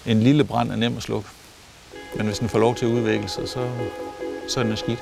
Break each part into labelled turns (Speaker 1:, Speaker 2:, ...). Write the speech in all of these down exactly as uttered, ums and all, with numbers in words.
Speaker 1: En lille brand er nem at slukke, men hvis den får lov til at udvikle sig, så, så er den skidt.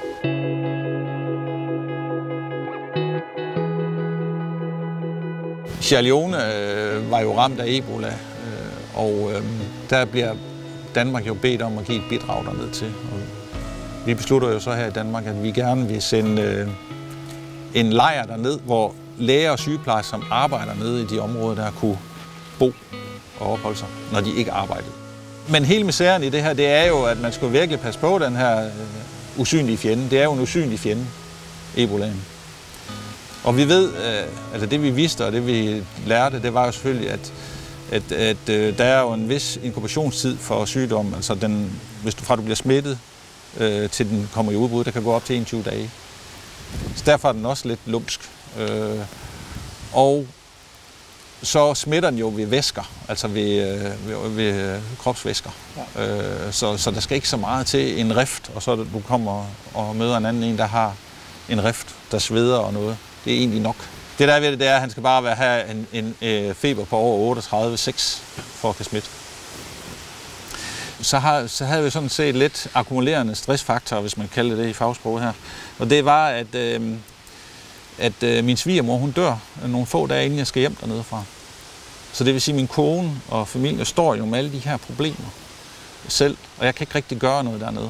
Speaker 1: Sierra Leone øh, var jo ramt af Ebola, øh, og øh, der bliver Danmark jo bedt om at give et bidrag derned til. Og vi beslutter jo så her i Danmark, at vi gerne vil sende øh, en lejr derned, hvor læger og sygeplejersker, som arbejder nede i de områder, der kunne bo og opholde sig, når de ikke arbejdede. Men hele misæren i det her, det er jo, at man skulle virkelig passe på den her øh, usynlige fjende. Det er jo en usynlig fjende, ebolaen. Og vi ved, øh, altså det vi vidste og det vi lærte, det var jo selvfølgelig, at, at, at øh, der er jo en vis inkubationstid for sygdommen. Altså den, hvis du fra du bliver smittet, øh, til den kommer i udbrud, der kan gå op til enogtyve dage. Så derfor er den også lidt lumsk. Øh, og så smitter den jo ved væsker, altså ved, ved, ved kropsvæsker. Ja. Øh, så, så der skal ikke så meget til en rift, og så du kommer og møder en anden en, der har en rift, der sveder og noget. Det er egentlig nok. Det der ved det, det er, at han skal bare have en, en, en feber på over otteogtredive komma seks for at kan smitte. Så, har, så havde vi sådan set lidt akkumulerende stressfaktorer, hvis man kalder det i fagsproget her. Og det var, at, øh, at øh, min svigermor, hun dør nogle få dage, inden jeg skal hjem dernede fra. Så det vil sige, at min kone og familie står jo med alle de her problemer selv, og jeg kan ikke rigtig gøre noget dernede.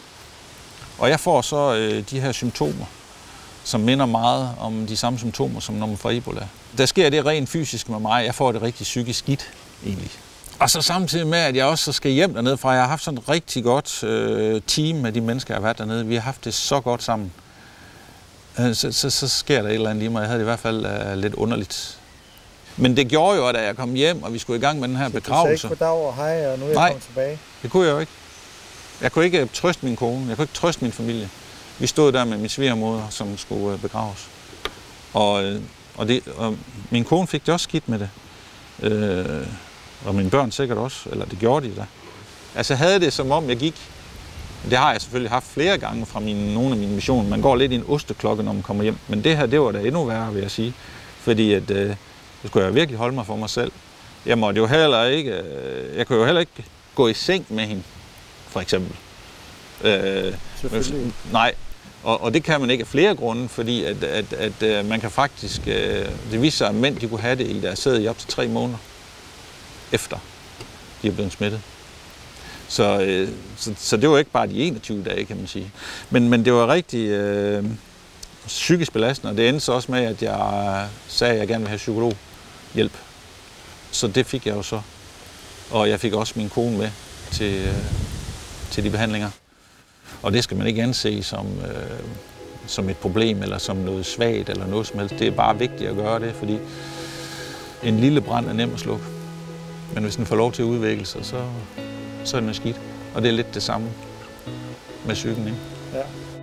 Speaker 1: Og jeg får så øh, de her symptomer, som minder meget om de samme symptomer, som når man får Ebola. Der sker det rent fysisk med mig. Jeg får det rigtig psykisk skidt, egentlig. Og så samtidig med, at jeg også skal hjem dernede fra. Jeg har haft sådan et rigtig godt øh, team med de mennesker, jeg har været dernede. Vi har haft det så godt sammen. Øh, så, så, så sker der et eller andet i mig. Jeg havde det i hvert fald øh, lidt underligt. Men det gjorde jo, at da jeg kom hjem, og vi skulle i gang med den her begravelse.
Speaker 2: Så du sagde ikke goddag og hej, og nu er jeg
Speaker 1: Nej,
Speaker 2: kommet tilbage?
Speaker 1: Det kunne jeg jo ikke. Jeg kunne ikke trøste min kone. Jeg kunne ikke trøste min familie. Vi stod der med min svigermoder, som skulle begraves. Og, og, det, og min kone fik det også skidt med det. Øh, og mine børn sikkert også, eller det gjorde de da. Altså jeg havde det som om jeg gik. Det har jeg selvfølgelig haft flere gange fra mine, nogle af mine missioner. Man går lidt i en osteklokke, når man kommer hjem. Men det her, det var da endnu værre, vil jeg sige. Fordi at, øh, det skulle jeg virkelig holde mig for mig selv. Jeg måtte jo heller ikke, øh, jeg kunne jo heller ikke gå i seng med hende, for eksempel. Øh,
Speaker 2: Selvfølgelig.
Speaker 1: Nej, og, og det kan man ikke af flere grunde, fordi at, at, at, at man kan faktisk, øh, det viser sig, at mænd de kunne have det i deres sæde i op til tre måneder efter de er blevet smittet. Så, øh, så, så det var ikke bare de enogtyve dage, kan man sige. Men, men det var rigtig øh, psykisk belastende, og det endte så også med, at jeg sagde, at jeg gerne ville have psykologhjælp. Så det fik jeg jo så. Og jeg fik også min kone med til, øh, til de behandlinger. Og det skal man ikke anse som, øh, som et problem, eller som noget svagt, eller noget som helst. Det er bare vigtigt at gøre det, fordi en lille brand er nem at slukke. Men hvis den får lov til at udvikle sig, så, så er den skidt. Og det er lidt det samme med psyken, ikke?
Speaker 2: Ja.